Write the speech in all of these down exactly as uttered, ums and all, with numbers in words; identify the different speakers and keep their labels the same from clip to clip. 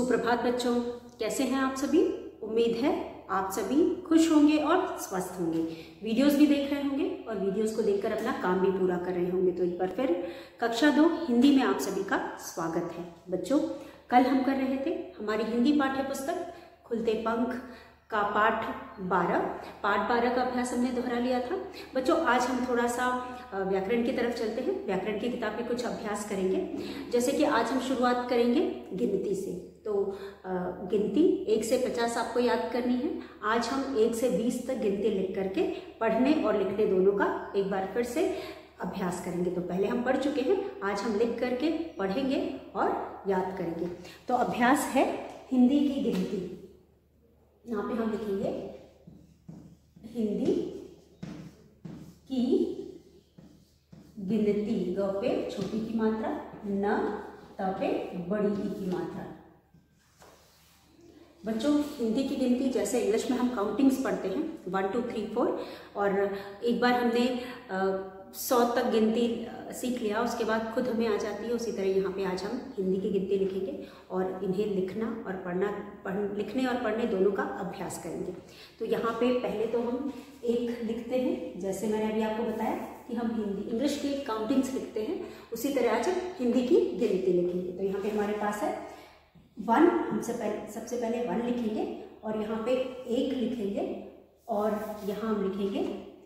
Speaker 1: सुप्रभात बच्चों, कैसे हैं आप सभी। उम्मीद है आप सभी खुश होंगे और स्वस्थ होंगे। वीडियोस भी देख रहे होंगे और वीडियोस को देखकर अपना काम भी पूरा कर रहे होंगे। तो एक बार फिर कक्षा दो हिंदी में आप सभी का स्वागत है। बच्चों, कल हम कर रहे थे हमारी हिंदी पाठ्य पुस्तक खुलते पंख का पाठ बारह पाठ बारह का अभ्यास हमने दोहरा लिया था। बच्चों, आज हम थोड़ा सा व्याकरण की तरफ चलते हैं। व्याकरण की किताब में कुछ अभ्यास करेंगे। जैसे कि आज हम शुरुआत करेंगे गिनती से। तो गिनती एक से पचास आपको याद करनी है। आज हम एक से बीस तक गिनती लिख करके पढ़ने और लिखने दोनों का एक बार फिर से अभ्यास करेंगे। तो पहले हम पढ़ चुके हैं, आज हम लिख करके पढ़ेंगे और याद करेंगे। तो अभ्यास है हिंदी की गिनती। यहाँ पे हम लिखेंगे हिंदी की गिनती। ग पे छोटी की मात्रा, न त पे बड़ी ई की मात्रा। बच्चों, हिंदी की गिनती जैसे इंग्लिश में हम काउंटिंग्स पढ़ते हैं वन टू थ्री फोर, और एक बार हमने सौ तक गिनती सीख लिया, उसके बाद खुद हमें आ जाती है। उसी तरह यहाँ पे आज हम हिंदी की गिनती लिखेंगे और इन्हें लिखना और पढ़ना पढ़ लिखने और पढ़ने दोनों का अभ्यास करेंगे। तो यहाँ पे पहले तो हम एक लिखते हैं, जैसे मैंने अभी आपको बताया कि हम हिंदी इंग्लिश की काउंटिंग्स लिखते हैं, उसी तरह आज हम हिंदी की गिनती लिखेंगे। तो यहाँ पे हमारे पास है वन। हमसे पहले सबसे पहले वन लिखेंगे और यहाँ पे एक लिखेंगे और यहाँ हम लिखेंगे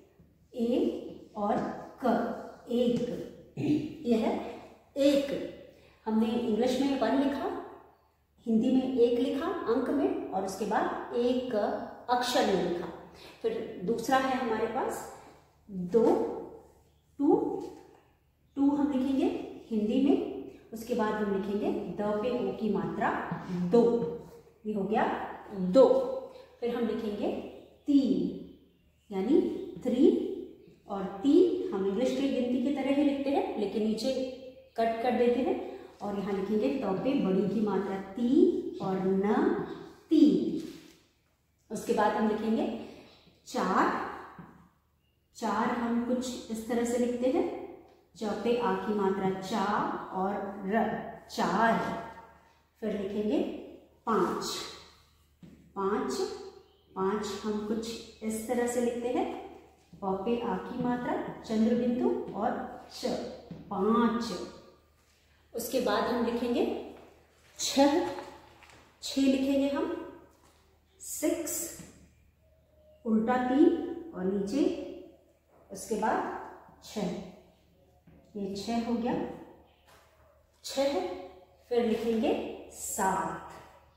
Speaker 1: ए और क, एक। यह है एक। हमने इंग्लिश में वन लिखा, हिंदी में एक लिखा अंक में, और उसके बाद एक अक्षर में लिखा। फिर दूसरा है हमारे पास दो, टू। टू हम लिखेंगे हिंदी में, उसके बाद हम लिखेंगे द पे ओ की मात्रा दो। ये हो गया दो। फिर हम लिखेंगे तीन यानी थ्री, और तीन हम इंग्लिश की गिनती की तरह ही लिखते हैं लेकिन नीचे कट कर देते हैं, और यहाँ लिखेंगे तो पे बड़ी की मात्रा तीन और न तीन। उसके बाद हम लिखेंगे चार। चार हम कुछ इस तरह से लिखते हैं, च पे आ की मात्रा चा और र, चार। फिर लिखेंगे पाँच। पाँच पाँच हम कुछ इस तरह से लिखते हैं, प पे आ की मात्रा चंद्र बिंदु और च, पाँच। उसके बाद हम लिखेंगे छह। छह लिखेंगे हम सिक्स, उल्टा तीन और नीचे उसके बाद छह। ये छह हो गया छह। फिर लिखेंगे सात।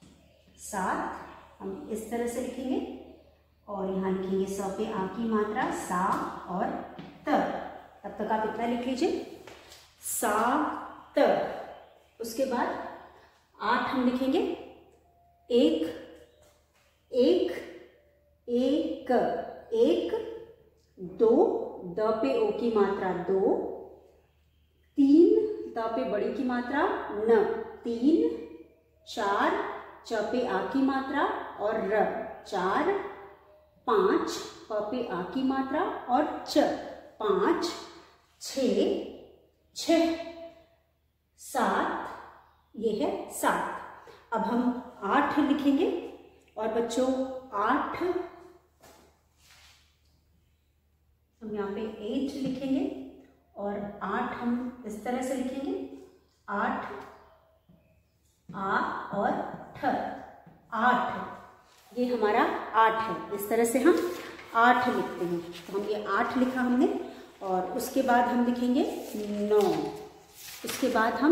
Speaker 1: सात हम इस तरह से लिखेंगे और यहाँ लिखेंगे स पे आ की मात्रा सा और त। तब तक आप इतना लिख लीजिए, सा त। उसके बाद आठ हम लिखेंगे एक। एक एक एक, दो द पे ओ की मात्रा दो, तीन त पे बड़ी की मात्रा न, तीन। चार च पे आ की मात्रा और र, चार। पाँच प पे आ की मात्रा और च, पाँच। छ छह। सात, ये है सात। अब हम आठ लिखेंगे, और बच्चों आठ हम यहाँ पे एट लिखेंगे और आठ हम इस तरह से लिखेंगे, आठ आ और ठ, आठ। ये हमारा आठ है। इस तरह से हम आठ लिखते हैं। तो हम ये आठ लिखा हमने, और उसके बाद हम लिखेंगे नौ। उसके बाद हम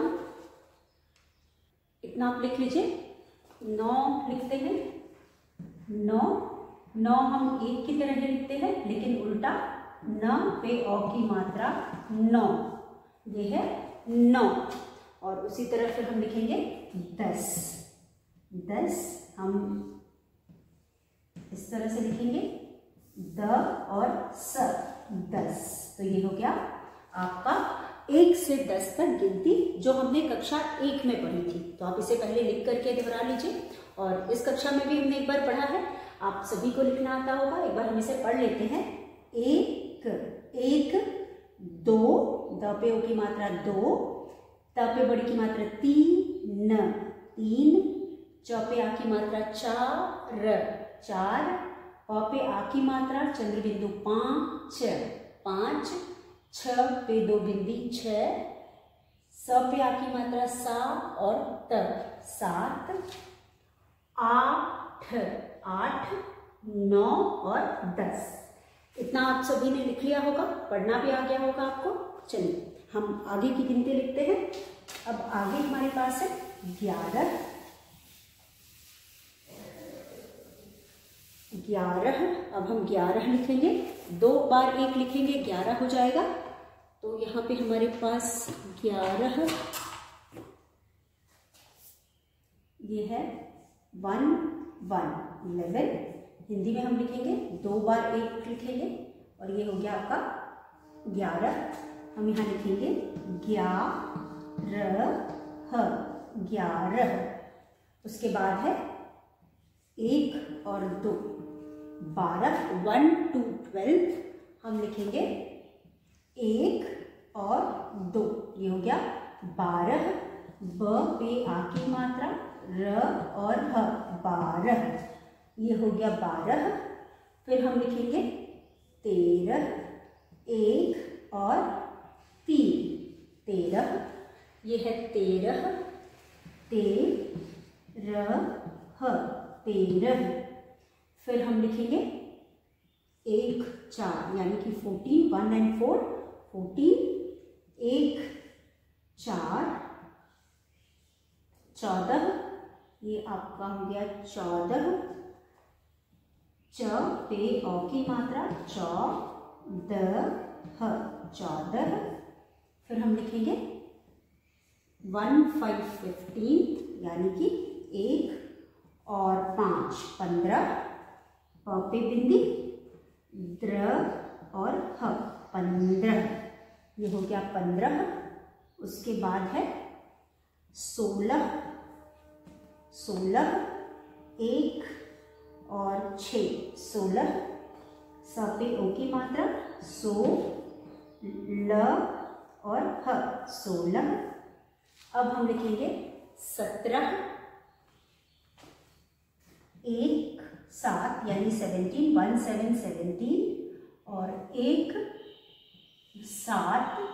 Speaker 1: इतना आप लिख लीजिए, नौ लिखते हैं। नौ नौ हम एक की तरह ही लिखते हैं लेकिन उल्टा, न पे औ की मात्रा नौ। ये है नौ। और उसी तरह फिर हम लिखेंगे दस। दस हम इस तरह से लिखेंगे, द और स, दस। तो ये हो गया आपका एक से दस तक गिनती, जो हमने कक्षा एक में पढ़ी थी। तो आप इसे पहले लिख करके दोहरा लीजिए, और इस कक्षा में भी हमने एक बार पढ़ा है, आप सभी को लिखना आता होगा। एक बार हम इसे पढ़ लेते हैं। एक एक, दो द पे ओ की मात्रा दो, त पे बड़ी की मात्रा तीन, न तीन, च पे आ की मात्रा चार, चार। प पे आ की मात्रा चंद्र बिंदु पाँच, पाँच। छ पे दो बिंदी छः। स पे आ की मात्रा सा और त, सात। आठ, आठ। नौ और दस। इतना आप सभी ने लिख लिया होगा, पढ़ना भी आ गया होगा आपको। चलिए हम आगे की गिनती लिखते हैं। अब आगे हमारे पास है ग्यारह, ग्यारह। अब हम ग्यारह लिखेंगे, दो बार एक लिखेंगे ग्यारह हो जाएगा। तो यहाँ पे हमारे पास ग्यारह, ये है वन, वन, इलेवन। हिंदी में हम लिखेंगे, दो बार एक लिखेंगे और ये हो गया आपका ग्यारह। हम यहाँ लिखेंगे ग्यारह, ग्यारह। उसके बाद है एक और दो, बारह। वन टू ट्वेल्व हम लिखेंगे एक और दो, ये हो गया बारह। ब पे आ की मात्रा र और ह, बारह, ये हो गया बारह। फिर हम लिखेंगे तेरह, एक और तीन, तेरह, ये है तेरह, तेरह, तेरह। फिर हम लिखेंगे एक, चार, यानी कि fourteen, one and four, fourteen. एक, चार, चौदह, ये आपका हो गया चौदह। च पे औ की मात्रा चौ, द, ह, चौदह। फिर हम लिखेंगे वन, फाइव, फिफ्टीन, यानी कि एक और पाँच, पंद्रह। प पे बिंदी, द्र और ह, पंद्रह, ये हो गया पंद्रह। उसके बाद है सोलह, सोलह, एक और छ, सोलह। स पे ओ की मात्रा सो, ल और ह, सोलह। अब हम लिखेंगे सत्रह, एक, सात, यानी सेवनटीन, वन, सेवन, सेवनटीन और एक, सात,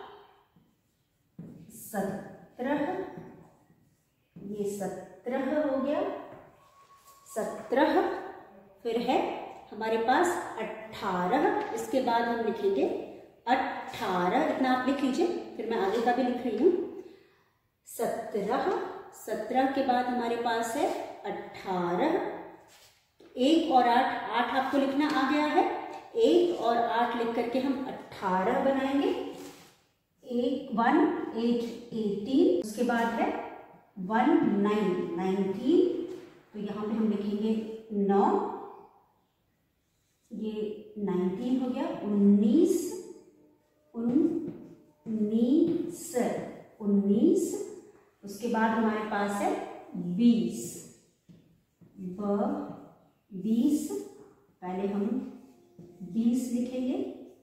Speaker 1: सत्रह, ये सत्रह हो गया, सत्रह। फिर है हमारे पास अट्ठारह। इसके बाद हम लिखेंगे अट्ठारह, इतना आप लिख लीजिए, फिर मैं आगे का भी लिख रही हूँ। सत्रह, सत्रह के बाद हमारे पास है अट्ठारह। एक और आठ, आठ आपको लिखना आ गया है। एक और आठ लिख करके हम अट्ठारह बनाएंगे। एक, वन, एट, एटीन। उसके बाद है वन, नाइन, नाइनटीन। तो यहाँ पे हम लिखेंगे नौ, ये नाइनटीन हो गया। उन्नीस, उन्नीस, उन्नीस। उसके बाद हमारे पास है बीस, ब, बीस। पहले हम बीस लिखेंगे,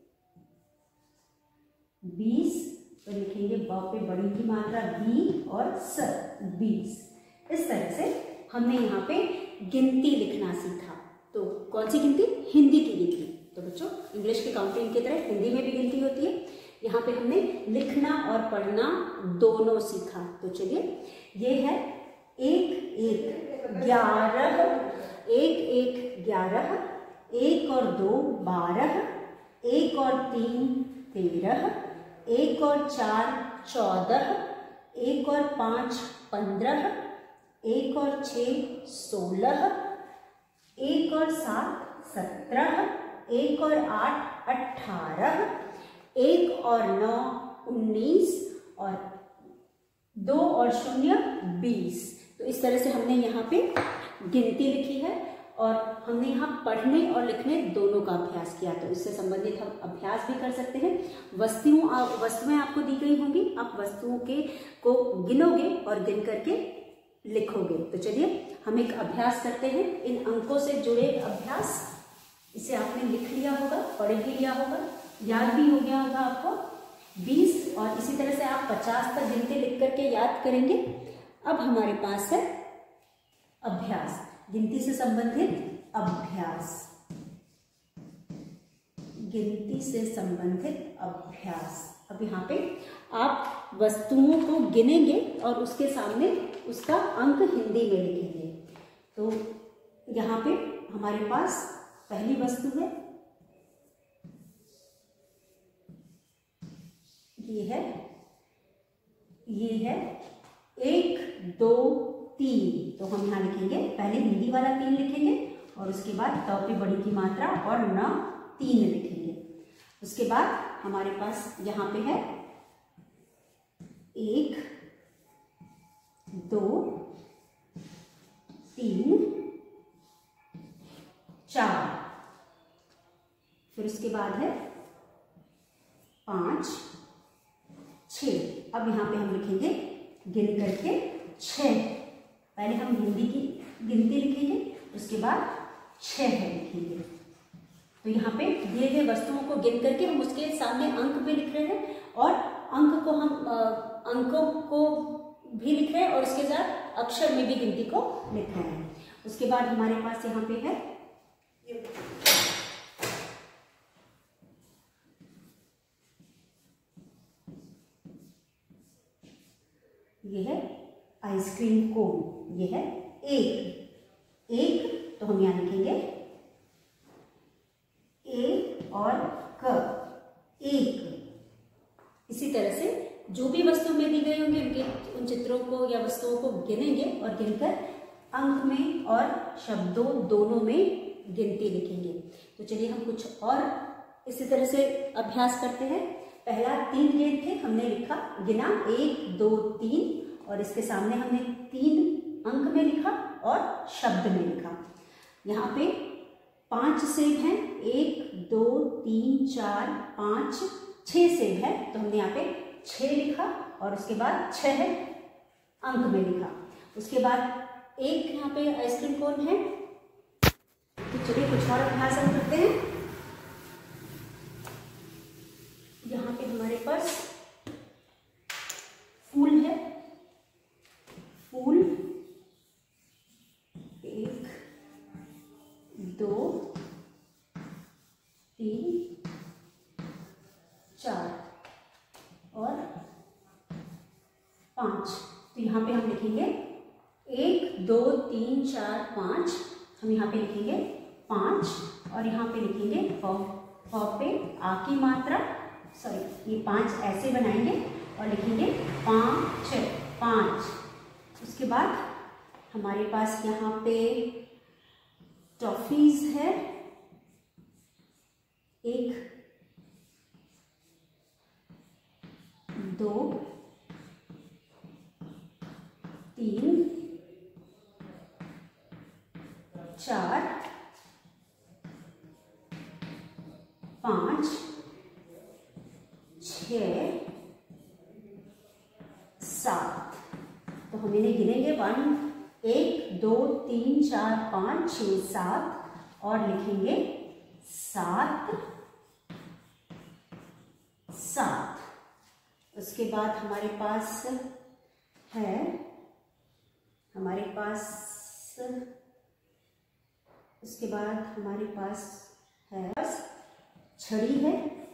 Speaker 1: बीस। तो लिखेंगे ब पे बड़ी की मात्रा बी और स, बीस। इस तरह से हमने यहाँ पे गिनती लिखना सीखा। तो कौन सी गिनती? हिंदी की गिनती। तो बच्चों, इंग्लिश की काउंटिंग की तरह हिंदी में भी गिनती होती है। यहाँ पे हमने लिखना और पढ़ना दोनों सीखा। तो चलिए, ये है एक एक ग्यारह, एक एक ग्यारह, एक और दो बारह, एक और तीन तेरह, एक और चार चौदह, एक और पाँच पंद्रह, एक और छः सोलह, एक और सात सत्रह, एक और आठ अट्ठारह, एक और नौ उन्नीस और दो और शून्य बीस। तो इस तरह से हमने यहाँ पे गिनती लिखी है और हमने यहाँ पढ़ने और लिखने दोनों का अभ्यास किया। तो इससे संबंधित हम अभ्यास भी कर सकते हैं। वस्तुओं वस्तुएं आपको दी गई होंगी, आप वस्तुओं के को गिनोगे और गिन करके लिखोगे। तो चलिए हम एक अभ्यास करते हैं, इन अंकों से जुड़े अभ्यास। इसे आपने लिख लिया होगा, पढ़ भी लिया होगा, याद भी हो गया होगा आपको। बीस और इसी तरह से आप पचास तक गिनती लिख करके याद करेंगे। अब हमारे पास है अभ्यास, गिनती से संबंधित अभ्यास, गिनती से संबंधित अभ्यास। अब यहाँ पे आप वस्तुओं को गिनेंगे और उसके सामने उसका अंक हिंदी में लिखेंगे। तो यहाँ पे हमारे पास पहली वस्तु है, ये है ये है एक दो तीन। तो हम यहाँ लिखेंगे, पहले हिंदी वाला तीन लिखेंगे और उसके बाद त पे बड़ी की मात्रा और न तीन लिखेंगे। उसके बाद हमारे पास यहाँ पे है एक दो तीन चार, फिर उसके बाद है पाँच छः। अब यहाँ पे हम लिखेंगे गिन करके छः, पहले हम हिंदी की गिनती लिखेंगे, उसके बाद छः लिखेंगे। तो यहाँ पे दिए गए वस्तुओं को गिन करके हम उसके सामने अंक भी लिख रहे हैं और अंक को हम अंकों को भी लिख रहे हैं और उसके साथ अक्षर में भी गिनती को लिख रहे हैं। उसके बाद हमारे पास यहाँ पे है ये है आइसक्रीम कोन, ये है एक एक। तो हम यहाँ लिखेंगे ए और क, एक। इसी तरह से जो भी वस्तु में दी गई होंगी उनके उन चित्रों को या वस्तुओं को गिनेंगे और गिनकर अंक में और शब्दों दोनों में गिनती लिखेंगे। तो चलिए हम कुछ और इसी तरह से अभ्यास करते हैं। पहला तीन गेंद थे, हमने लिखा गिना एक दो तीन और इसके सामने हमने तीन अंक में लिखा और शब्द में लिखा। यहाँ पे पांच सेब हैं, एक दो तीन चार पाँच छः सेब है, तो हमने यहाँ पे छः लिखा और उसके बाद छः अंक में लिखा। उसके बाद एक यहाँ पे आइसक्रीम कोन है। तो चलिए कुछ और अभ्यास हम करते हैं। यहाँ पे हमारे पास फूल है, फूल एक दो तीन चार और पाँच। तो यहाँ पे हम लिखेंगे एक दो तीन चार पाँच, हम यहाँ पे लिखेंगे पाँच और यहाँ पे लिखेंगे फ, फ पे आ की मात्रा, सॉरी ये पाँच ऐसे बनाएंगे और लिखेंगे पाँच पाँच। उसके बाद हमारे पास यहाँ पे टॉफीज है, एक दो तीन चार पाँच छः सात। तो हम इन्हें गिनेंगे वन एक दो तीन चार पाँच छः सात और लिखेंगे सात सात। उसके बाद हमारे पास है हमारे पास उसके बाद हमारे पास है छड़ी है,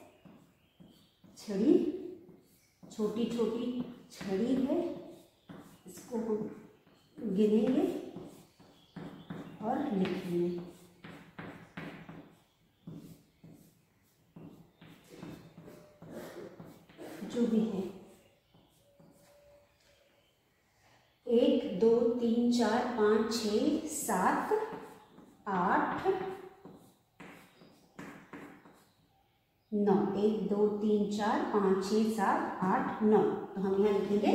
Speaker 1: छड़ी छोटी छोटी छड़ी है, इसको हम गिनेंगे और लिखेंगे। जो भी है एक दो तीन चार पाँच छः सात आठ नौ, एक दो तीन चार पाँच छः सात आठ नौ। तो हम यहाँ लिखेंगे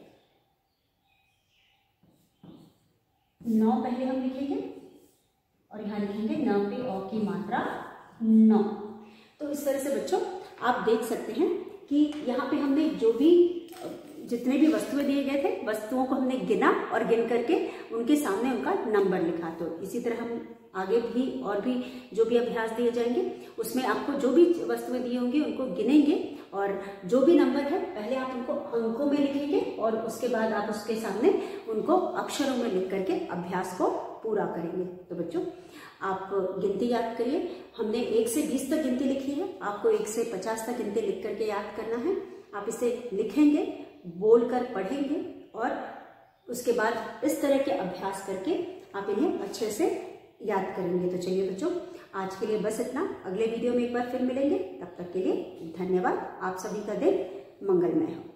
Speaker 1: नौ, पहले हम लिखेंगे और यहाँ लिखेंगे नौ पे औ की मात्रा नौ। तो इस तरह से बच्चों आप देख सकते हैं कि यहाँ पे हमने जो भी जितने भी वस्तुएं दिए गए थे, वस्तुओं को हमने गिना और गिन करके उनके सामने उनका नंबर लिखा। तो इसी तरह हम आगे भी और भी जो भी अभ्यास दिए जाएंगे उसमें आपको जो भी वस्तुएं दी होंगी उनको गिनेंगे और जो भी नंबर है पहले आप उनको अंकों में लिखेंगे और उसके बाद आप उसके सामने उनको अक्षरों में लिख करके अभ्यास को पूरा करेंगे। तो बच्चों आप गिनती याद करिए, हमने एक से बीस तक गिनती लिखी है, आपको एक से पचास तक गिनती लिख करके याद करना है। आप इसे लिखेंगे, बोलकर पढ़ेंगे और उसके बाद इस तरह के अभ्यास करके आप इन्हें अच्छे से याद करेंगे। तो चलिए बच्चों, आज के लिए बस इतना। अगले वीडियो में एक बार फिर मिलेंगे, तब तक के लिए धन्यवाद। आप सभी का दिन मंगलमय हो।